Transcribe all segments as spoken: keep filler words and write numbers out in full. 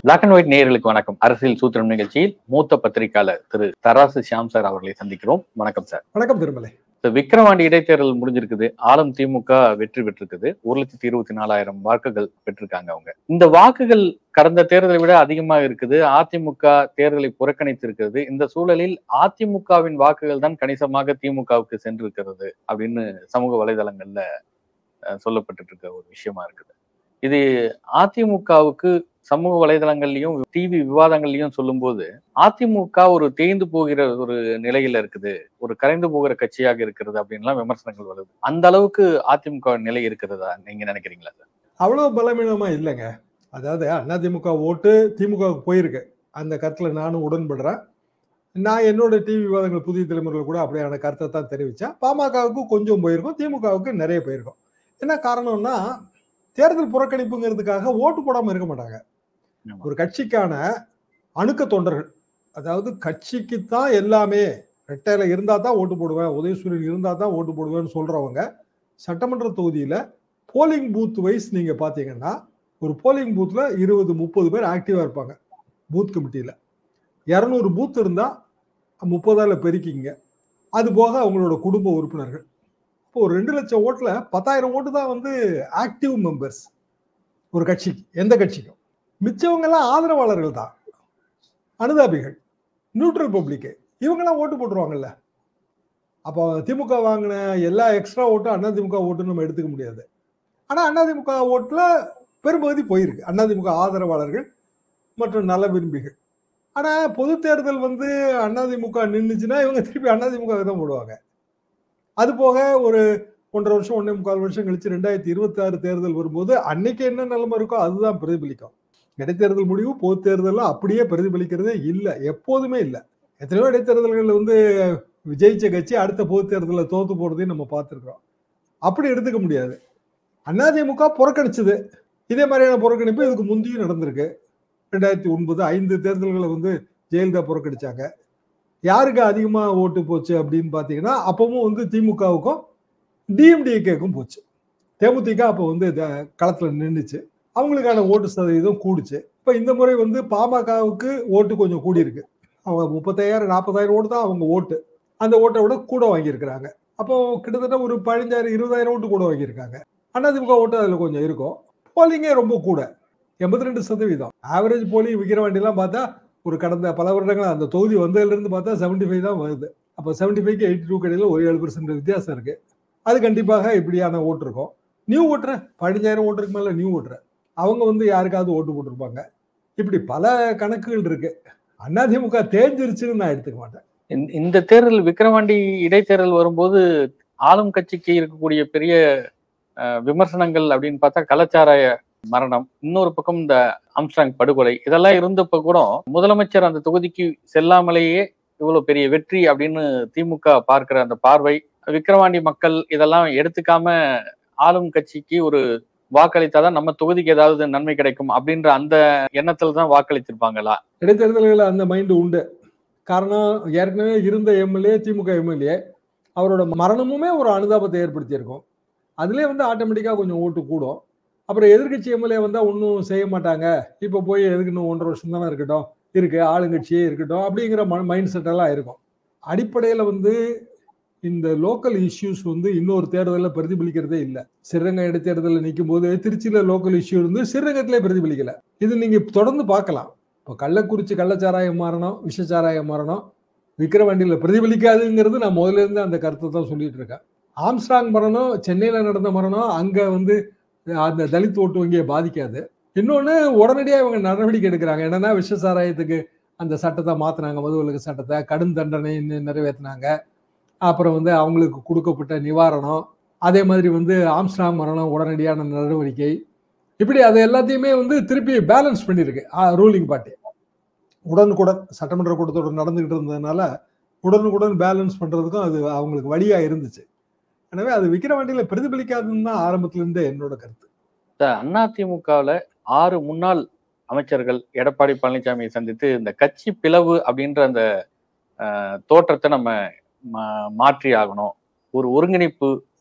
Black and white நேயர்களுக்கு வணக்கம். அரசியல் சூத்திரம் நிகழ்ச்சியில் மூத்த பத்திரிகையாளர் திரு தராசு ஷியாம் சார் அவர்களை சந்திக்கிறோம். வணக்கம் சார். வணக்கம் திருமலை. விக்கிரவாண்டி இடைத்தேர்தல் முடிஞ்சிருக்குது. ஆளும் திமுக வெற்றி பெற்றிருக்குது. ஒரு லட்சத்தி இருபத்தி நாலாயிரம் வாக்குகள் பெற்றிருக்காங்க. அவங்க இந்த வாக்குகள் கடந்த தேர்தலை விட அதிகமாக இருக்குது. அதிமுக தேர்தலை புறக்கணித்து இருக்கிறது. இந்த சூழலில் அதிமுகவின் வாக்குகள் தான் கணிசமாக திமுகவுக்கு சென்றிருக்கிறது அப்படின்னு சமூக வலைதளங்கள்ல சொல்லப்பட்டு இருக்க ஒரு விஷயமா இருக்குது. இது அதிமுகவுக்கு சமூக வலைதளங்கள்லயும் டிவி விவாதங்கள்லயும் சொல்லும் போது அதிமுக ஒரு தேய்ந்து போகிற ஒரு நிலையில இருக்குது, ஒரு கரைந்து போகிற கட்சியாக இருக்கிறது அப்படின்லாம் விமர்சனங்கள் வருது. அந்த அளவுக்கு அதிமுக நிலை இருக்கிறதா நீங்க நினைக்கிறீங்களா சார்? அவ்வளவு பலவீனமா இல்லைங்க. அதாவது அதிமுக ஓட்டு திமுகவுக்கு போயிருக்கு, அந்த கருத்துல நானும் உடன்படுறேன். நான் என்னோட டிவி விவாதங்கள் புதிய தலைமுறைகள் கூட அப்படியான கருத்தை தான் தெரிவிச்சேன். பாமகவுக்கு கொஞ்சம் போயிருக்கும், திமுகவுக்கு நிறைய போயிருக்கும். என்ன காரணம்னா, தேர்தல் புறக்கணிப்புங்கிறதுக்காக ஓட்டு போடாம இருக்க மாட்டாங்க. ஒரு கட்சிக்கான அணுக்க தொண்டர்கள், அதாவது கட்சிக்குத்தான் எல்லாமே, ரெட்டையில இருந்தா தான் ஓட்டு போடுவேன், உதயசூரியன் இருந்தா தான் ஓட்டு போடுவேன்னு சொல்றவங்க சட்டமன்ற தொகுதியில போலிங் பூத் வைஸ் நீங்க பாத்தீங்கன்னா ஒரு போலிங் பூத்ல இருபது முப்பது பேர் ஆக்டிவா இருப்பாங்க. பூத் கமிட்டியில இருநூறு பூத் இருந்தா முப்பதால பெருக்கிங்க. அது போக அவங்களோட குடும்ப உறுப்பினர்கள். இப்போ ஒரு ரெண்டு லட்சம் ஓட்டுல பத்தாயிரம் ஓட்டு தான் வந்து ஆக்டிவ் மெம்பர்ஸ் ஒரு கட்சிக்கு, எந்த கட்சிக்கும். மிச்சவங்க எல்லாம் ஆதரவாளர்கள் தான், அனுதாபிகள், நியூட்ரல் பப்ளிக். இவங்கெல்லாம் ஓட்டு போட்டுருவாங்கல்ல. அப்போ திமுக வாங்கின எல்லா எக்ஸ்ட்ரா ஓட்டும் அதிமுக ஓட்டுன்னு நம்ம எடுத்துக்க முடியாது. ஆனா அதிமுக ஓட்டுல பெரும்பகுதி போயிருக்கு, அதிமுக ஆதரவாளர்கள் மற்றும் நல விரும்பிகள். ஆனா பொது தேர்தல் வந்து அதிமுக நின்றுச்சுன்னா இவங்க திருப்பி அதிமுக தான் போடுவாங்க. அது போக ஒரு ஒன்றரை வருஷம் ஒன்னே முக்கால் வருஷம் கழிச்சு ரெண்டாயிரத்தி இருபத்தி ஆறு தேர்தல் வரும்போது அன்னைக்கு என்ன நிலைமை இருக்கோ அதுதான் பிரதிபலிக்கும். இடைத்தேர்தல் முடிவு பொது தேர்தல் அப்படியே பிரதிபலிக்கிறதே இல்லை, எப்போதுமே இல்லை. எத்தனையோ இடைத்தேர்தல்கள் வந்து விஜயிச்ச கட்சி அடுத்த பொது தேர்தலில் தோத்து போறதையும் நம்ம பார்த்துருக்கிறோம். அப்படி எடுத்துக்க முடியாது. அதிமுக புறக்கணிச்சது. இதே மாதிரியான புறக்கணிப்பு இதுக்கு முந்தையும் நடந்திருக்கு. ரெண்டாயிரத்தி ஒன்பது ஐந்து தேர்தல்களை வந்து ஜெயலலிதா புறக்கணிச்சாங்க. யாருக்கு அதிகமா ஓட்டு போச்சு அப்படின்னு பாத்தீங்கன்னா, அப்பவும் வந்து திமுகவுக்கும் டிஎம்டிகேக்கும் போச்சு. தேமுதிக அப்போ வந்து களத்துல நின்றுச்சு, அவங்களுக்கான ஓட்டு சதவீதம் கூடுச்சு. இப்ப இந்த முறை வந்து பாமகவுக்கு ஓட்டு கொஞ்சம் கூடி இருக்கு. அவங்க முப்பத்தாயிரம் நாற்பதாயிரம் ஓட்டு தான் அவங்க ஓட்டு. அந்த ஓட்டை விட கூட வாங்கியிருக்கிறாங்க. அப்போ கிட்டத்தட்ட ஒரு பதினஞ்சாயிரம் இருபதாயிரம் ஓட்டு கூட வாங்கியிருக்காங்க. அதிமுக ஓட்டு அதுல கொஞ்சம் இருக்கும். போலிங்கே ரொம்ப கூட, எண்பத்தி ரெண்டு சதவீதம். ஆவரேஜ் போலிங் விக்கிரவாண்டிலாம் பார்த்தா ஒரு கடந்த பல வருடங்கள் அந்த தொகுதி வந்ததுல இருந்து பார்த்தா செவன்டி ஃபைவ் தான் வருது. அப்போ செவன்டி ஃபைவ்க்கு எயிட்டி டூ கடையில ஒரு ஏழு பர்சன்ட் வித்தியாசம் இருக்கு. அது கண்டிப்பாக இப்படியான ஓட்டு இருக்கும். நியூ ஓட்டுற பதினஞ்சாயிரம் ஓட்டுக்கு மேல நியூ ஓட்டுற அவங்க வந்து யாருக்காவது ஓட்டு போட்டிருப்பாங்க. இப்படி பல கணக்குகள் இருக்கு. அதிமுக தேர்ஞ்சிருச்சுன்னு நான் எடுத்துக்க மாட்டேன். இந்த தேர்தல் விக்கிரவாண்டி இடைத்தேர்தல் வரும்போது ஆளும் கட்சிக்கு இருக்கக்கூடிய பெரிய விமர்சனங்கள் அப்படின்னு பார்த்தா கலாச்சார மரணம், இன்னொரு பக்கம் இந்த ஆம்ஸ்ட்ராங் படுகொலை, இதெல்லாம் இருந்தப்ப கூட முதலமைச்சர் அந்த தொகுதிக்கு செல்லாமலேயே இவ்வளவு பெரிய வெற்றி அப்படின்னு திமுக பார்க்கிற அந்த பார்வை, விக்கிரவாண்டி மக்கள் இதெல்லாம் எடுத்துக்காம ஆளும் கட்சிக்கு ஒரு வாக்களித்தாதான் நம்ம தொகுதிக்கு ஏதாவது நன்மை கிடைக்கும் அப்படின்ற அந்த எண்ணத்துல தான் வாக்களித்திருப்பாங்களா? இடைத்தேர்தல்கள் அந்த மைண்ட் உண்டு. காரணம், ஏற்கனவே இருந்த எம்எல்ஏ திமுக எம்எல்ஏ அவரோட மரணமுமே ஒரு அனுதாபத்தை ஏற்படுத்தி இருக்கும். அதுலேயே வந்து ஆட்டோமேட்டிக்கா கொஞ்சம் ஓட்டு கூடும். அப்புறம் எதிர்கட்சி எம்எல்ஏ வந்தா ஒன்றும் செய்ய மாட்டாங்க, இப்போ போய் எதுக்கு இன்னும் ஒன்றரை வருஷம் தானே இருக்கட்டும், இருக்கு ஆளுங்கட்சியே இருக்கட்டும் அப்படிங்கிற மைண்ட் செட் எல்லாம் இருக்கும். அடிப்படையில வந்து இந்த லோக்கல் இஷ்யூஸ் வந்து இன்னொரு தேர்தலில் பிரதிபலிக்கிறதே இல்லை. சிறுரங்க இடைத்தேர்தலில் நிற்கும் போது திருச்சியில லோக்கல் இஷ்யூ இருந்து சிறுரங்கத்திலே பிரதிபலிக்கல. இது நீங்க தொடர்ந்து பார்க்கலாம். இப்போ கள்ளக்குறிச்சி கள்ளச்சாராயம் மாறணும், விஷச்சாராயம் மாறணும், விக்கிரவாண்டியில பிரதிபலிக்காதுங்கிறது நான் முதல்ல இருந்து அந்த கருத்தை தான் சொல்லிட்டு இருக்கேன். ஆம்ஸ்ட்ராங் மரணம் சென்னையில நடந்த மரணம் அங்க வந்து அந்த தலித் ஓட்டு வங்கியை பாதிக்காது. இன்னொன்னு, உடனடியாக இவங்க நடவடிக்கை எடுக்கிறாங்க. என்னன்னா, விஷச்சாராயத்துக்கு அந்த சட்டத்தை மாத்தினாங்க, மதுவிலக்கு சட்டத்தை கடும் தண்டனை நிறைவேற்றினாங்க. அப்புறம் வந்து அவங்களுக்கு கொடுக்கப்பட்ட நிவாரணம், அதே மாதிரி வந்து ஆம்ஸ்ட்ராங் மரணம் உடனடியான நடவடிக்கை, இப்படி அதை எல்லாத்தையுமே வந்து திருப்பி பேலன்ஸ் பண்ணியிருக்கு ரூலிங் பார்ட்டி. உடனுக்குடன் சட்டமன்ற கூட்டத்தோடு நடந்துகிட்டு இருந்ததுனால உடனுக்குடன் பேலன்ஸ் பண்றதுக்கும் அது அவங்களுக்கு வழியா இருந்துச்சு. எனவே அது விக்கிரவாண்டியில பிரதிபலிக்காதுன்னு தான் ஆரம்பத்துல இருந்தே என்னோட கருத்து. அதிமுகவுல ஆறு முன்னாள் அமைச்சர்கள் எடப்பாடி பழனிசாமியை சந்தித்து இந்த கட்சி பிளவு அப்படின்ற அந்த தோற்றத்தை நம்ம மாற்றி ஆகணும், ஒரு ஒருங்கிணைப்பு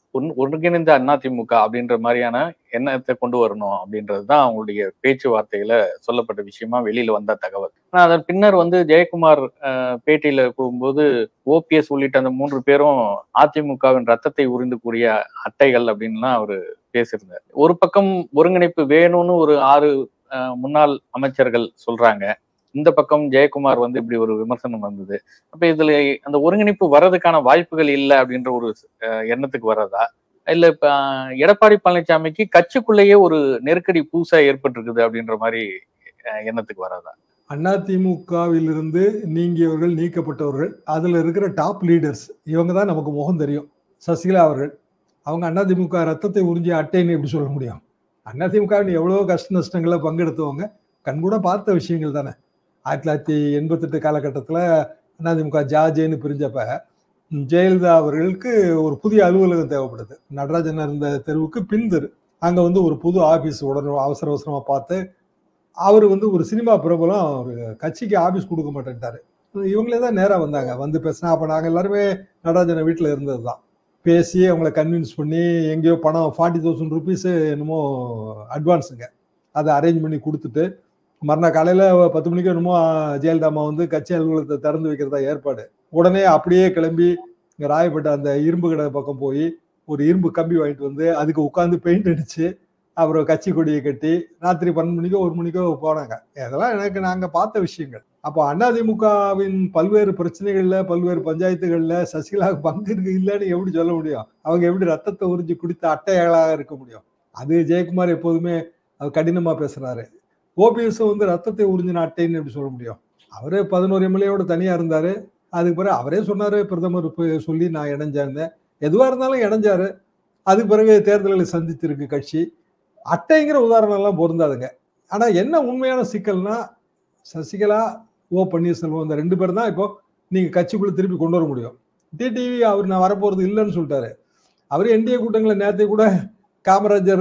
ஒன் ஒருங்கிணைந்த அதிமுக அப்படின்ற மாதிரியான எண்ணத்தை கொண்டு வரணும் அப்படின்றதுதான் அவங்களுடைய பேச்சுவார்த்தையில சொல்லப்பட்ட விஷயமா வெளியில வந்த தகவல். ஆனா அதன் பின்னர் வந்து ஜெயக்குமார் பேட்டியில கூறும்போது ஓபிஎஸ் உள்ளிட்ட அந்த மூன்று பேரும் அதிமுகவின் ரத்தத்தை உறிந்தக்கூடிய அட்டைகள் அப்படின்லாம் அவரு பேசியிருந்தார். ஒரு பக்கம் ஒருங்கிணைப்பு வேணும்னு ஒரு ஆறு முன்னாள் அமைச்சர்கள் சொல்றாங்க, இந்த பக்கம் ஜெயக்குமார் வந்து இப்படி ஒரு விமர்சனம் வந்தது. அப்ப இதுல அந்த ஒருங்கிணைப்பு வர்றதுக்கான வாய்ப்புகள் இல்லை அப்படின்ற ஒரு எண்ணத்துக்கு வர்றதா, இல்ல இப்ப எடப்பாடி பழனிசாமிக்கு கட்சிக்குள்ளேயே ஒரு நெருக்கடி பூசா ஏற்பட்டிருக்குது அப்படின்ற மாதிரி எண்ணத்துக்கு வர்றதா? அதிமுகவிலிருந்து நீங்கியவர்கள், நீக்கப்பட்டவர்கள், அதுல இருக்கிற டாப் லீடர்ஸ் இவங்க தான் நமக்கு முகம் தெரியும். சசிகலா அவர்கள் அவங்க அதிமுக ரத்தத்தை உறிஞ்சிய அட்டைன்னு எப்படி சொல்ல முடியும்? அதிமுகவின் எவ்வளவோ கஷ்ட நஷ்டங்களை பங்கெடுத்தவங்க, கண்கூட பார்த்த விஷயங்கள் தானே. ஆயிரத்தி தொள்ளாயிரத்தி எண்பத்தி எட்டு காலகட்டத்தில் அதிமுக ஜாஜேன்னு பிரிஞ்சப்ப ஜெயலலிதா அவர்களுக்கு ஒரு புதிய அலுவலகம் தேவைப்படுது. நடராஜன் இருந்த தெருவுக்கு பின் தெரு, அங்க வந்து ஒரு புது ஆபீஸ் உடனே அவசர அவசரமா பார்த்து அவர் வந்து ஒரு சினிமா பிரபலம், ஒரு கட்சிக்கு ஆபீஸ் கொடுக்க மாட்டேன்ட்டாரு. இவங்களே தான் நேரா வந்தாங்க, வந்து பேசினா. அப்ப நாங்க எல்லாருமே நடராஜன வீட்டுல இருந்தது தான். பேசி அவங்களை கன்வின்ஸ் பண்ணி எங்கேயோ பணம் ஃபார்ட்டி தௌசண்ட் ருபீஸ் என்னமோ அட்வான்ஸுங்க, அதை அரேஞ்ச் பண்ணி கொடுத்துட்டு மறுநாள் காலையில பத்து மணிக்கு என்னமோ ஜெயலலிதா அம்மா வந்து கட்சி அலுவலகத்தை திறந்து வைக்கிறதா ஏற்பாடு. உடனே அப்படியே கிளம்பி இங்க ராயப்பேட்டை அந்த இரும்பு கடை பக்கம் போய் ஒரு இரும்பு கம்பி வாங்கிட்டு வந்து அதுக்கு உட்காந்து பெயிண்ட் அடிச்சு அப்புறம் கட்சி கொடியை கட்டி ராத்திரி பன்னெண்டு மணிக்கோ ஒரு மணிக்கோ போனாங்க. அதெல்லாம் எனக்கு நாங்க பார்த்த விஷயங்கள். அப்போ அதிமுகவின் பல்வேறு பிரச்சனைகள்ல, பல்வேறு பஞ்சாயத்துகள்ல சசிகலா பங்கு இருக்கு இல்லைன்னு எப்படி சொல்ல முடியும்? அவங்க எப்படி ரத்தத்தை உறிஞ்சி குடித்த அட்டைகளாக இருக்க முடியும்? அது ஜெயக்குமார் எப்போதுமே அவர் கடினமா பேசுறாரு. ஓபிஎஸ் வந்து ரத்தத்தை உறிஞ்சின அட்டைன்னு எப்படி சொல்ல முடியும்? அவரே பதினோரு எம்எல்ஏவோட தனியா இருந்தாரு. அதுக்கு பிறகு அவரே சொன்னாரு, பிரதமர் சொல்லி நான் இணைஞ்சிருந்தேன். எதுவா இருந்தாலும் இணைஞ்சாரு. அதுக்கு பிறகு தேர்தல்களை சந்தித்திருக்கு கட்சி. அட்டைங்கிற உதாரணம் எல்லாம் பொருந்தாதுங்க. ஆனா என்ன உண்மையான சிக்கல்னா, சசிகலா, ஓ பன்னீர்செல்வம் இந்த ரெண்டு பேர் தான் இப்போ நீங்க கட்சிக்குள்ள திருப்பி கொண்டு வர முடியும். டிடிவி அவர் நான் வரப்போறது இல்லைன்னு சொல்லிட்டாரு. அவர் என்டிஏ கூட்டங்களை நேரத்தை கூட காமராஜர்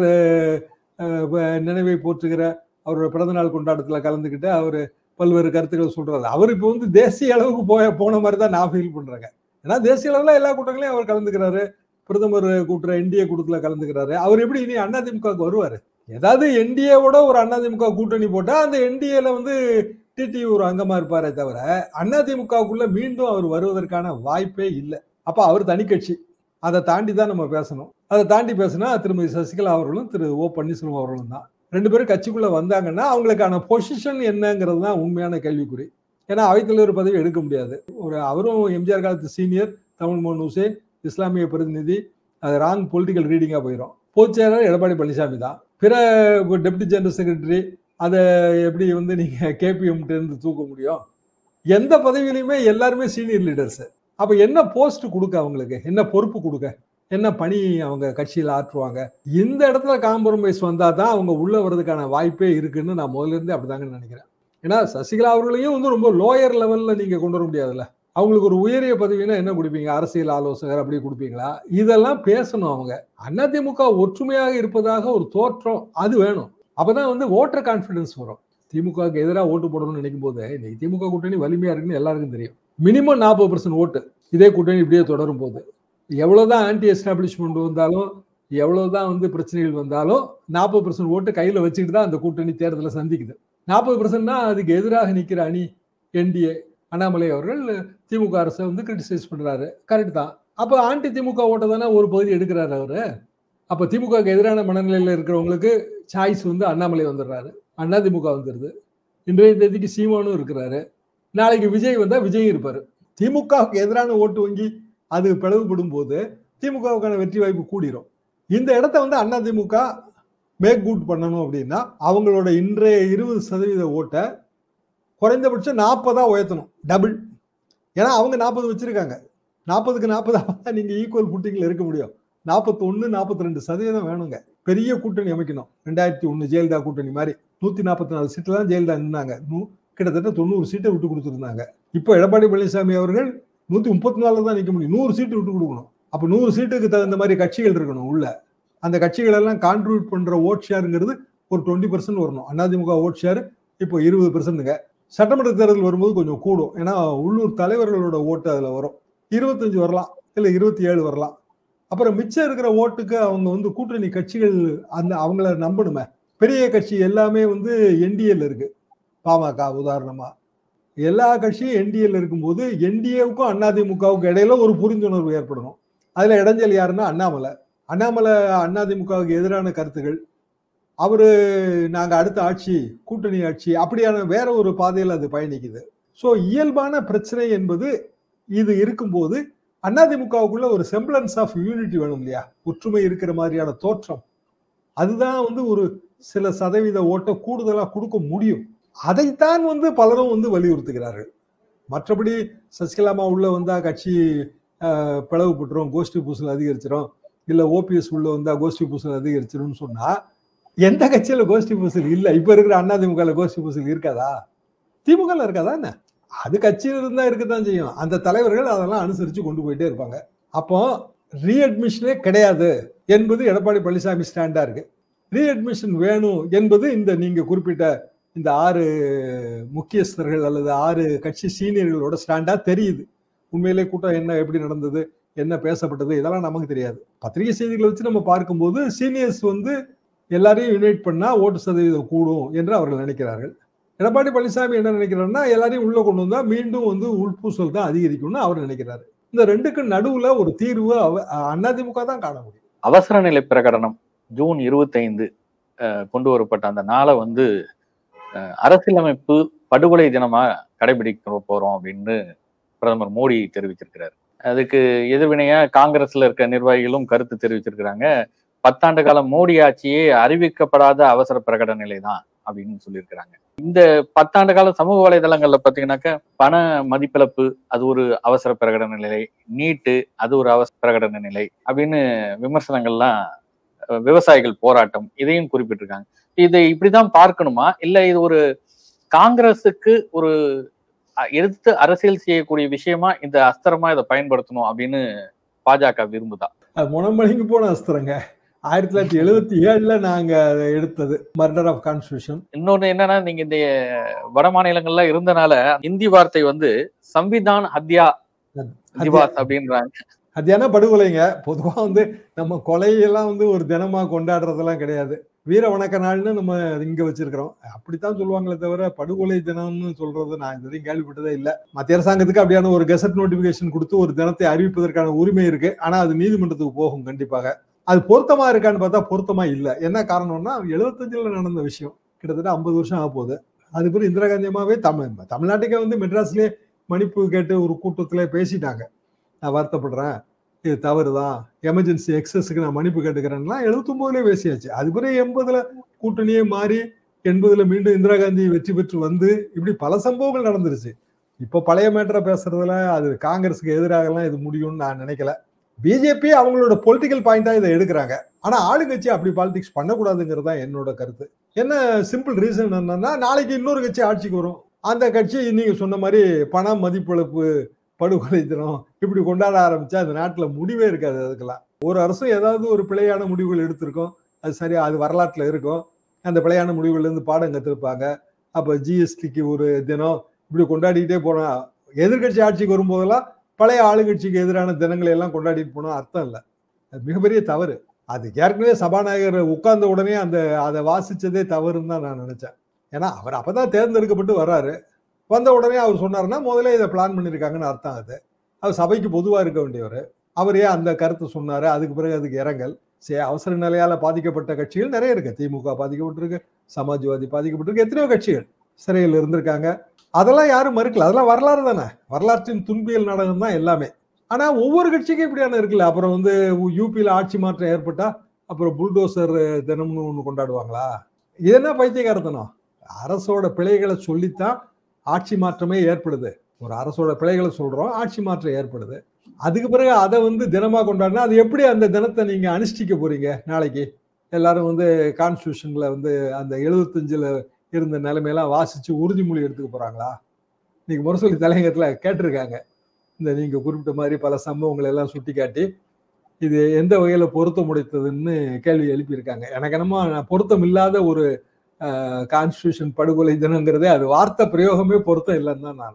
நினைவை போற்றுகிற அவரோட பிறந்தநாள் கொண்டாட்டத்தில் கலந்துக்கிட்டு அவர் பல்வேறு கருத்துக்களை சொல்றாரு. அவர் இப்போ வந்து தேசிய அளவுக்கு போய போன மாதிரி தான் நான் ஃபீல் பண்றேங்க. ஏன்னா தேசிய அளவில் எல்லா கூட்டங்களையும் அவர் கலந்துக்கிறாரு. பிரதமர் கூட்டுற என்டிஏ கூட்டத்தில் கலந்துக்கிறாரு. அவர் எப்படி இனி அதிமுகவுக்கு வருவாரு? ஏதாவது என்டிஏவோட ஒரு அதிமுக கூட்டணி போட்டா அந்த என்டிஏல வந்து டிடி ஒரு அங்கமா இருப்பாரே தவிர அதிமுகவுக்குள்ள மீண்டும் அவர் வருவதற்கான வாய்ப்பே இல்லை. அப்ப அவர் தனி கட்சி. அதை தாண்டி தான் நம்ம பேசணும். அதை தாண்டி பேசினா திருமதி சசிகலா அவர்களும் திரு ஓ பன்னீர்செல்வம் அவர்களும் தான். ரெண்டு பேரும் கட்சிக்குள்ள வந்தாங்கன்னா அவங்களுக்கான பொசிஷன் என்னங்கிறது தான் உண்மையான கேள்விக்குறி. ஏன்னா அவைத்தலைவர் பதவி எடுக்க முடியாது. ஒரு அவரும் எம்ஜிஆர் காலத்து சீனியர், தமிழ் மோகன் ஹுசேன் இஸ்லாமிய பிரதிநிதி, அது ராங் பொலிட்டிக்கல் ரீடிங்கா போயிடும். பொதுச் செயலாளர் எடப்பாடி பழனிசாமி தான். பிற டெப்டி ஜெனரல் செக்ரட்டரி அதை எப்படி வந்து நீங்க கேபிஎம் இருந்து தூக்க முடியும்? எந்த பதவியிலுமே எல்லாருமே சீனியர் லீடர்ஸ். அப்ப என்ன போஸ்ட் கொடுக்க, அவங்களுக்கு என்ன பொறுப்பு கொடுக்க, என்ன பணி அவங்க கட்சியில் ஆற்றுவாங்க? இந்த இடத்துல காம்ப்ரமைஸ் வந்தா தான் அவங்க உள்ள வர்றதுக்கான வாய்ப்பே இருக்குன்னு நான் முதல்ல இருந்தே அப்படிதாங்க நினைக்கிறேன். ஏன்னா சசிகலா அவர்களையும் வந்து ரொம்ப லோயர் லெவல்ல நீங்க கொண்டு வர முடியாதுல்ல. அவங்களுக்கு ஒரு உயரிய பதவினா என்ன கொடுப்பீங்க? அரசியல் ஆலோசகர் அப்படி கொடுப்பீங்களா? இதெல்லாம் பேசணும். அவங்க அதிமுக ஒற்றுமையாக இருப்பதாக ஒரு தோற்றம் அது வேணும். அப்பதான் வந்து ஓட்டர் கான்பிடன்ஸ் வரும். திமுகவுக்கு எதிராக ஓட்டு போடணும்னு நினைக்கும் போது இன்னைக்கு திமுக கூட்டணி வலிமையா இருக்குன்னு எல்லாருக்கும் தெரியும். மினிமம் நாற்பது பர்சன்ட் ஓட்டு இதே கூட்டணி இப்படியே தொடரும் போது எவ்வளவுதான் ஆன்டி எஸ்டாப்ளிஷ்மெண்ட் வந்தாலும், எவ்வளவுதான் வந்து பிரச்சனைகள் வந்தாலும் நாற்பது பர்சன்ட் ஓட்டு கையில வச்சுக்கிட்டு தான் அந்த கூட்டணி தேர்தலை சந்திக்குது. நாற்பது பர்சன்ட்னா அதுக்கு எதிராக நிற்கிற அணி என்டிஏ, அண்ணாமலை அவர்கள் திமுக அரசை வந்து கிரிட்டிசைஸ் பண்றாரு. கரெக்ட் தான். அப்ப ஆன்டி திமுக ஓட்ட தானே ஒரு பகுதி எடுக்கிறாரு அவரு. அப்ப திமுகவுக்கு எதிரான மனநிலையில இருக்கிறவங்களுக்கு சாய்ஸ் வந்து அண்ணாமலை வந்துடுறாரு, அண்ணா திமுக வந்துடுது. இன்றைய தேதிக்கு சீமானும் இருக்கிறாரு. நாளைக்கு விஜய் வந்தா விஜயும் இருப்பாரு. திமுகவுக்கு எதிரான ஓட்டு வங்கி அது பிளவுபடும் போது திமுகவுக்கான வெற்றி வாய்ப்பு கூடிரும். இந்த இடத்த வந்து அண்ணா திமுக மேக் குட் பண்ணணும் அப்படின்னா அவங்களோட இன்றைய இருபது சதவீத ஓட்டை குறைந்தபட்சம் நாற்பதா உயர்த்தணும், டபுள். ஏன்னா அவங்க நாற்பது வச்சிருக்காங்க. நாற்பதுக்கு நாற்பதாக நீங்க ஈக்குவல் புட்டிங்ல இருக்க முடியும். நாற்பத்தி ஒன்னு நாற்பத்தி ரெண்டு சதவீதம் வேணுங்க. பெரிய கூட்டணி அமைக்கணும். ரெண்டாயிரத்தி ஒண்ணு ஜெயலலிதா கூட்டணி மாதிரி நூத்தி நாற்பத்தி நாலு சீட்டு தான் ஜெயலலிதா நின்னாங்க. கிட்டத்தட்ட தொண்ணூறு சீட்டை விட்டு கொடுத்துருந்தாங்க. இப்போ எடப்பாடி பழனிசாமி அவர்கள் நூத்தி முப்பத்தி நாலுல தான் நிற்க முடியும். நூறு சீட்டு விட்டு கொடுக்கணும். அப்ப நூறு சீட்டுக்கு தகுந்த மாதிரி கட்சிகள் இருக்கணும் உள்ள. அந்த கட்சிகள் எல்லாம் கான்ட்ரிபியூட் பண்ற ஓட் ஷேருங்கிறது ஒரு டுவெண்ட்டி பர்சன்ட் வரணும். அதிமுக ஓட் ஷேர் இப்போ இருபது பர்சன்ட்டுங்க. சட்டமன்ற தேர்தல் வரும்போது கொஞ்சம் கூடும். ஏன்னா உள்ளூர் தலைவர்களோட ஓட்டு அதுல வரும். இருபத்தஞ்சு வரலாம், இல்ல இருபத்தி ஏழு வரலாம். அப்புறம் மிச்சம் இருக்கிற ஓட்டுக்கு அவங்க வந்து கூட்டணி கட்சிகள் அந்த அவங்கள நம்பணுமே. பெரிய கட்சி எல்லாமே வந்து என்டிஏல இருக்கு. பாமக உதாரணமா எல்லா கட்சியும் என்டிஏல இருக்கும்போது என்டிஏவுக்கும் அதிமுகவுக்கும் இடையில ஒரு புரிந்துணர்வு ஏற்படணும். அதுல இடைஞ்சல் யாருன்னா அண்ணாமலை. அண்ணாமலை அதிமுகவுக்கு எதிரான கருத்துகள், அவரு நாங்க அடுத்த ஆட்சி கூட்டணி ஆட்சி அப்படியான வேற ஒரு பாதையில் அது பயணிக்குது. ஸோ இயல்பான பிரச்சனை என்பது இது இருக்கும்போது அதிமுகவுக்குள்ள ஒரு செம்பிளன்ஸ் ஆஃப் யூனிட்டி வேணும் இல்லையா, ஒற்றுமை இருக்கிற மாதிரியான தோற்றம். அதுதான் வந்து ஒரு சில சதவீத ஓட்டை கூடுதலா கொடுக்க முடியும். அதைத்தான் வந்து பலரும் வந்து வலியுறுத்துகிறார்கள். மற்றபடி சசிகலாமா உள்ள வந்தா கட்சி பிளவுபட்டுரும், கோஷ்டி பூசல் அதிகரிச்சிடும், இல்ல ஓபிஎஸ் உள்ள வந்தா கோஷ்டி பூசல் அதிகரிச்சிடும் சொன்னா எந்த கட்சியில கோஷ்டி பூசல் இல்ல? இப்ப இருக்கிற அதிமுக கோஷ்டி பூசல் இருக்காதா? திமுக இருக்காதா என்ன? அது கட்சியில இருந்தா இருக்கத்தான் செய்யும். அந்த தலைவர்கள் அதெல்லாம் அனுசரிச்சு கொண்டு போயிட்டே இருப்பாங்க. அப்போ ரீஅட்மிஷனே கிடையாது என்பது எடப்பாடி பழனிசாமி ஸ்டாண்டா இருக்கு. ரீஅட்மிஷன் வேணும் என்பது இந்த நீங்க குறிப்பிட்ட இந்த ஆறு முக்கியஸ்தர்கள் அல்லது ஆறு கட்சி சீனியர்களோட ஸ்டாண்டா தெரியுது. உண்மையிலே கூட்டம் என்ன, எப்படி நடந்தது, என்ன பேசப்பட்டது, இதெல்லாம் நமக்கு தெரியாது. பத்திரிகை செய்திகளை வச்சு நம்ம பார்க்கும்போது சீனியர்ஸ் வந்து எல்லாரையும் யுனைட் பண்ணா ஓட்டு சதவீதம் கூடும் என்று அவர்கள் நினைக்கிறார்கள். எடப்பாடி பழனிசாமி என்ன நினைக்கிறாருன்னா எல்லாரையும் உள்ள கொண்டு வந்தா மீண்டும் வந்து உள்பூசல் தான் அதிகரிக்கும்னு அவர் நினைக்கிறாரு. இந்த ரெண்டுக்கு நடுவுல ஒரு தீர்வு அதிமுக தான் காண முடியும். அவசர நிலை பிரகடனம் ஜூன் இருபத்தி ஐந்து கொண்டு வரப்பட்ட அந்த நாளை வந்து அரசியலமைப்பு படுகொலை தினமா கடைபிடிக்க போறோம் அப்படின்னு பிரதமர் மோடி தெரிவிச்சிருக்கிறார். அதுக்கு எதிர்வினையா காங்கிரஸ்ல இருக்க நிர்வாகிகளும் கருத்து தெரிவிச்சிருக்கிறாங்க. பத்தாண்டு காலம் மோடி ஆட்சியே அறிவிக்கப்படாத அவசர பிரகடன நிலை தான் அப்படின்னு சொல்லியிருக்கிறாங்க. இந்த பத்தாண்டு கால சமூக வலைதளங்கள்ல பாத்தீங்கன்னாக்க பண மதிப்பிழப்பு அது ஒரு அவசர பிரகடன நிலை, நீட்டு அது ஒரு அவசர பிரகடன நிலை அப்படின்னு விமர்சனங்கள்லாம், விவசாயிகள் போராட்டம் இதையும் குறிப்பிட்டிருக்காங்க. இதை இப்படிதான் பார்க்கணுமா, இல்ல இது ஒரு காங்கிரஸுக்கு ஒரு எதிர்த்து அரசியல் செய்யக்கூடிய விஷயமா இந்த அஸ்திரமா இதை பயன்படுத்தணும் அப்படின்னு பாஜக விரும்புதா? முனமணிக்கு போன அஸ்திரங்க. ஆயிரத்தி தொள்ளாயிரத்தி எழுபத்தி ஏழுல நாங்க எடுத்தது மர்டர் ஆஃப் கான்ஸ்டிடியூஷன். இன்னொன்னு என்னன்னா, நீங்க இந்த வட மாநிலங்கள்ல இருந்தனால இந்தி வார்த்தை வந்து சம்விதான் ஹத்யா திவாஸ் அப்படின்றாங்க. ஹத்யானா படுகொலைங்க. பொதுவா வந்து நம்ம கொலையெல்லாம் வந்து ஒரு தினமா கொண்டாடுறதெல்லாம் கிடையாது. வீர வணக்க நாள்னு நம்ம இங்க வச்சிருக்கிறோம். அப்படித்தான் சொல்லுவாங்களே தவிர படுகொலை தினம்னு சொல்றது நான் இதுவரையும் கேள்விப்பட்டதே இல்லை. மத்திய அரசாங்கத்துக்கு அப்படியான ஒரு கெசட் நோட்டிபிகேஷன் கொடுத்து ஒரு தினத்தை அறிவிப்பதற்கான உரிமை இருக்கு. ஆனா அது நீதிமன்றத்துக்கு போகும் கண்டிப்பாக. அது பொருத்தமா இருக்கான்னு பார்த்தா பொருத்தமா இல்லை. என்ன காரணம்னா எழுபத்தஞ்சுல நடந்த விஷயம், கிட்டத்தட்ட ஐம்பது வருஷம் ஆக போகுது. அது பிறகு இந்திரா காந்தி அம்மாவே தமிழ் தமிழ்நாட்டுக்கே வந்து மெட்ராஸ்லயே மன்னிப்பு கேட்டு ஒரு கூட்டத்துல பேசிட்டாங்க. நான் வருத்தப்படுறேன், இது தவறுதான், எமர்ஜென்சி எக்ஸஸுக்கு நான் மன்னிப்பு கேட்டுக்கிறேன்னா எழுபத்தி ஒன்பதுல பேசியாச்சு. அது பிறகு எண்பதுல கூட்டணியே மாறி எண்பதுல மீண்டும் இந்திரா காந்தி வெற்றி பெற்று வந்து இப்படி பல சம்பவங்கள் நடந்துருச்சு. இப்போ பழைய மேட்டரை பேசுறதுல அது காங்கிரஸுக்கு எதிராக எல்லாம் இது முடியும்னு நான் நினைக்கல. பிஜேபி அவங்களோட பொலிட்டிக்கல் பாயிண்டா இதை எடுக்கிறாங்க. ஆனா ஆளுங்கட்சி அப்படி பாலிடிக்ஸ் பண்ணக்கூடாதுங்கிறது தான் என்னோட கருத்து. என்ன சிம்பிள் ரீசன் என்னன்னா, நாளைக்கு இன்னொரு கட்சி ஆட்சிக்கு வரும். அந்த கட்சி நீங்க சொன்ன மாதிரி பண மதிப்பிழப்பு படுகொலை தினம் இப்படி கொண்டாட ஆரம்பிச்சா அந்த நாட்டுல முடிவே இருக்காது. அதுக்கெல்லாம் ஒரு அரசும் ஏதாவது ஒரு பிழையான முடிவுகள் எடுத்திருக்கோம், அது சரியா அது வரலாற்றுல இருக்கும். அந்த பிழையான முடிவுகள்ல இருந்து பாடம் கத்திருப்பாங்க. அப்ப ஜிஎஸ்டிக்கு ஒரு தினம் இப்படி கொண்டாடிக்கிட்டே போனா எதிர்கட்சி ஆட்சிக்கு வரும்போதெல்லாம் பழைய ஆளுங்கட்சிக்கு எதிரான தினங்களை எல்லாம் கொண்டாடிட்டு போனா அர்த்தம் இல்லை. அது மிகப்பெரிய தவறு. அது ஏற்கனவே சபாநாயகர் உட்கார்ந்த உடனே அந்த அதை வாசிச்சதே தவறுன்னு தான் நான் நினைச்சேன். ஏன்னா அவர் அப்பதான் தேர்ந்தெடுக்கப்பட்டு வர்றாரு. வந்த உடனே அவர் சொன்னாருன்னா முதல்ல இதை பிளான் பண்ணியிருக்காங்கன்னு அர்த்தம். அது அவர் சபைக்கு பொதுவா இருக்க வேண்டியவர். அவர் ஏன் அந்த கருத்தை சொன்னாரு? அதுக்கு பிறகு அதுக்கு இரங்கல். சரி, அவசர நிலையால பாதிக்கப்பட்ட கட்சிகள் நிறைய இருக்கு. திமுக பாதிக்கப்பட்டிருக்கு, சமாஜ்வாதி பாதிக்கப்பட்டிருக்கு, எத்தனையோ கட்சிகள் சிறையில் இருந்திருக்காங்க. அதெல்லாம் யாரும் மறுக்கல. அதெல்லாம் வரலாறு தானே, வரலாற்றின் துன்பியல் நாடகம் தான் எல்லாமே. ஆனா ஒவ்வொரு கட்சிக்கும் இப்படியான இருக்குல்ல. அப்புறம் வந்து யூபியில ஆட்சி மாற்றம் ஏற்பட்டா அப்புறம் புல்டோசர் தினம்னு ஒண்ணு கொண்டாடுவாங்களா? இது என்ன பைத்தியக்காரத்தனம்? அரசோட பிழைகளை சொல்லித்தான் ஆட்சி மாற்றமே ஏற்படுது. ஒரு அரசோட பிழைகளை சொல்றோம், ஆட்சி மாற்றம் ஏற்படுது. அதுக்கு பிறகு அதை வந்து தினமா கொண்டாடினா அது எப்படி அந்த தினத்தை நீங்க அனுஷ்டிக்க போறீங்க? நாளைக்கு எல்லாரும் வந்து கான்ஸ்டியூஷன்ல வந்து அந்த எழுபத்தஞ்சுல இருந்த நிலைமையெல்லாம் வாசிச்சு உறுதிமொழி எடுத்துக்க போறாங்களா? இன்னைக்கு முரசொலி தலையங்கத்துல கேட்டிருக்காங்க. இந்த நீங்க குறிப்பிட்ட மாதிரி பல சம்பவங்களை எல்லாம் சுட்டி காட்டி இது எந்த வகையில பொருத்தம் உடைத்ததுன்னு கேள்வி எழுப்பியிருக்காங்க. எனக்கு என்னமோ பொருத்தம் இல்லாத ஒரு கான்ஸ்டியூஷன் படுகொலை தினங்கிறதே அது வார்த்தை பிரயோகமே பொருத்தம் இல்லைன்னு தான் நான் நினைக்கிறேன்.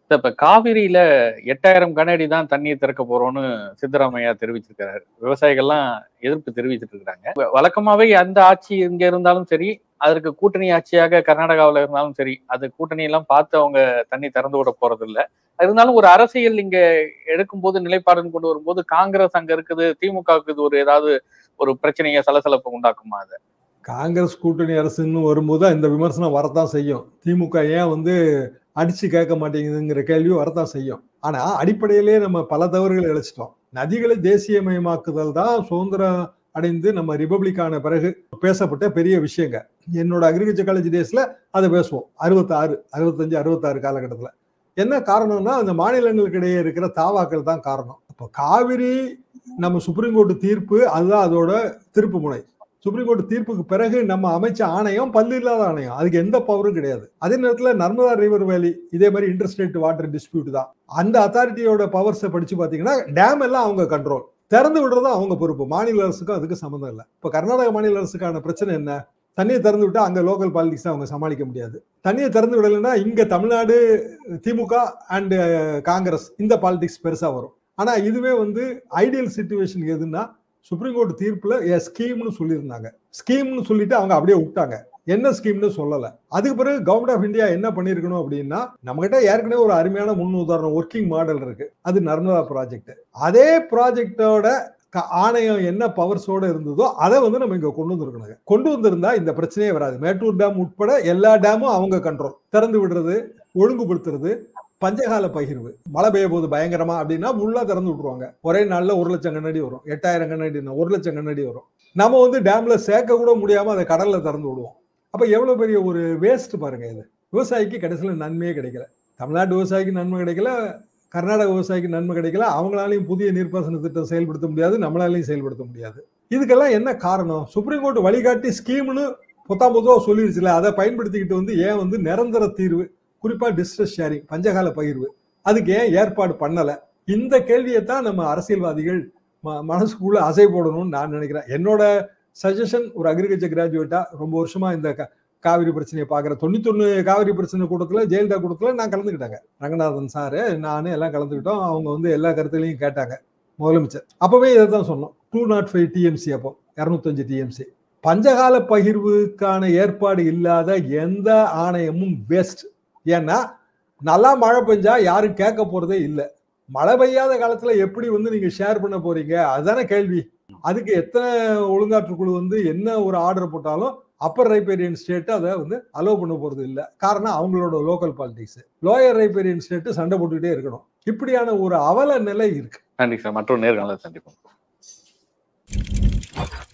இப்ப காவிரியில எட்டாயிரம் கன அடி தான் தண்ணீர் திறக்க போறோம்னு சித்தராமையா தெரிவிச்சிருக்கிறாரு. விவசாயிகள்லாம் எதிர்ப்பு தெரிவிச்சிட்டு இருக்காங்க. வழக்கமாவே அந்த ஆட்சி இங்க இருந்தாலும் சரி, அதற்கு கூட்டணி ஆட்சியாக கர்நாடகாவில் இருந்தாலும் சரி, அது கூட்டணி எல்லாம் பார்த்து அவங்க தண்ணி திறந்து விட போறது இல்ல. இருந்தாலும் ஒரு அரசியல் இங்க எடுக்கும்போது நிலைப்பாடுன்னு கொண்டு வரும்போது காங்கிரஸ் அங்க இருக்குது, திமுகவுக்கு இது ஒரு ஏதாவது ஒரு பிரச்சனையை சலசலப்பை உண்டாக்குமா? அதை காங்கிரஸ் கூட்டணி அரசுன்னு வரும்போது இந்த விமர்சனம் வரத்தான் செய்யும். திமுக ஏன் வந்து அடிச்சு கேட்க மாட்டேங்குதுங்கிற கேள்வி வரத்தான் செய்யும். ஆனா அடிப்படையிலேயே நம்ம பல தவறுகள் இழைச்சிட்டோம். நதிகளை தேசியமயமாக்குதல் தான் சுதந்திரம் அடைந்து நம்ம ரிபப்ளிக்கான பிறகு பேசப்பட்ட பெரிய விஷயங்க. என்னோட அக்ரிகல்ச்சர் காலேஜ் டேஸ்ல அதை பேசுவோம். அறுபத்தி ஆறு அறுபத்தஞ்சு அறுபத்தாறு காலகட்டத்தில் என்ன காரணம்னா அந்த மாநிலங்களுக்கு இடையே இருக்கிற தாவாக்கள் தான் காரணம். இப்போ காவிரி நம்ம சுப்ரீம் கோர்ட் தீர்ப்பு அதுதான் அதோட திருப்பு முனை. சுப்ரீம் கோர்ட் தீர்ப்புக்கு பிறகு நம்ம அமைச்ச ஆணையம் பல்லு இல்லாத ஆணையம், அதுக்கு எந்த பவரும் கிடையாது. அதே நேரத்தில் நர்மதா ரிவர் வேலி இதே மாதிரி இன்டர்ஸ்டேட் வாட்டர் டிஸ்பியூட் தான். அந்த அத்தாரிட்டியோட பவர்ஸை படிச்சு பார்த்தீங்கன்னா டேம் எல்லாம் அவங்க கண்ட்ரோல், திறந்து விடுறதும் அவங்க பொறுப்பு. மாநில அரசுக்கும் அதுக்கு சம்மந்தம் இல்லை. இப்போ கர்நாடக மாநில அரசுக்கான பிரச்சனை என்ன? தண்ணியை திறந்து விட்டா அங்க லோக்கல் பாலிடிக்ஸ் அவங்க சமாளிக்க முடியாது. தண்ணியை திறந்து விடலைன்னா இங்க தமிழ்நாடு திமுக அண்ட் காங்கிரஸ் இந்த பாலிடிக்ஸ் பெருசா வரும். ஆனா இதுவே வந்து ஐடியல் சிச்சுவேஷன் எதுன்னா சுப்ரீம் கோர்ட் தீர்ப்புல ஸ்கீம்னு சொல்லியிருந்தாங்க. ஸ்கீம்னு சொல்லிட்டு அவங்க அப்படியே விட்டாங்க. என்ன ஸ்கீம்னு சொல்லல. அதுக்கு பிறகு கவர்மெண்ட் ஆஃப் இந்தியா என்ன பண்ணிருக்கணும் அப்படின்னா, நம்ம கிட்ட ஏற்கனவே ஒரு அருமையான முன் உதாரணம் ஒர்க்கிங் மாடல் இருக்கு. அது நர்மதா ப்ராஜெக்ட். அதே ப்ராஜெக்டோட ஆணையம் என்ன பவர்ஸோட இருந்ததோ அதை வந்து நம்ம இங்க கொண்டு வந்திருக்கணுங்க. கொண்டு வந்திருந்தா இந்த பிரச்சனையே வராது. மேட்டூர் டேம் உட்பட எல்லா டேமும் அவங்க கண்ட்ரோல். திறந்து விடுறது, ஒழுங்குபடுத்துறது, பஞ்சகால பகிர்வு. மழை பெய்ய போது பயங்கரமா அப்படின்னா முள்ளா திறந்து விட்டுருவாங்க. ஒரே நாள்ல ஒரு லட்சம் கண்ணாடி வரும், எட்டாயிரம் கண்ணாடி ஒரு லட்சம் கண்ணாடி வரும். நம்ம வந்து டேம்ல சேர்க்க கூட முடியாம அதை கடல்ல திறந்து விடுவோம். அப்ப எவ்வளவு பெரிய ஒரு வேஸ்ட் பாருங்க. இது விவசாயிக்கு கடைசியில நன்மையே கிடைக்கல. தமிழ்நாட்டு விவசாயிக்கு நன்மை கிடைக்கல, கர்நாடக விவசாயிக்கு நன்மை கிடைக்கல. அவங்களாலையும் புதிய நீர்ப்பாசன திட்டம் செயல்படுத்த முடியாது, நம்மளாலையும் செயல்படுத்த முடியாது. இதுக்கெல்லாம் என்ன காரணம்? சுப்ரீம் கோர்ட் வழிகாட்டி ஸ்கீம்னு பொத்தாம் பொதுவாக சொல்லிருச்சுல, அதை பயன்படுத்திக்கிட்டு வந்து ஏன் வந்து நிரந்தர தீர்வு, குறிப்பா டிஸ்ட்ரெஸ் ஷேரிங், பஞ்சகால பகிர்வு, அதுக்கு ஏன் ஏற்பாடு பண்ணல? இந்த கேள்வியை தான் நம்ம அரசியல்வாதிகள் மனசுக்குள்ள அசை போடணும்னு நான் நினைக்கிறேன். என்னோட சஜஷன், ஒரு அக்ரிகல்ச்சர் கிராஜுவேட்டா ரொம்ப வருஷமா இந்த காவிரி பிரச்சனையை பாக்குறேன். தொண்ணூத்தொன்னு காவிரி பிரச்சனை கூட்டத்துல, ஜெயலலிதா கூட்டத்துல நான் கலந்துக்கிட்டாங்க. ரங்கநாதன் சாரு நானு எல்லாம் கலந்துக்கிட்டோம். அவங்க வந்து எல்லா கருத்துலையும் கேட்டாங்க முதலமைச்சர். அப்பவே இதை தான் சொன்னோம். டூ நாட் ஃபைவ் டிஎம்சி, அப்போ இருநூத்தஞ்சு டிஎம்சி. பஞ்சகால பகிர்வுக்கான ஏற்பாடு இல்லாத எந்த ஆணையமும் வேஸ்ட். ஏன்னா நல்லா மழை பெஞ்சா யாரும் கேட்க போறதே இல்லை. மழை பெய்யாத காலத்துல எப்படி வந்து நீங்க ஷேர் பண்ண போறீங்க? அதுதானே கேள்வி. அதுக்கு எத்தனை ஒழுங்காற்றுக்குழு வந்து என்ன ஒரு ஆர்டர் போட்டாலும் அப்பர் ரைபேரியன் ஸ்டேட் அதை வந்து அலோவ் பண்ண போறது இல்லை. காரணம் அவங்களோட local politics. Lower riparian state சண்டை போட்டுக்கிட்டே இருக்கணும். இப்படியான ஒரு அவல நிலை இருக்கு. நன்றி சார். மற்றொரு நேர்காணலை சந்திப்போம்.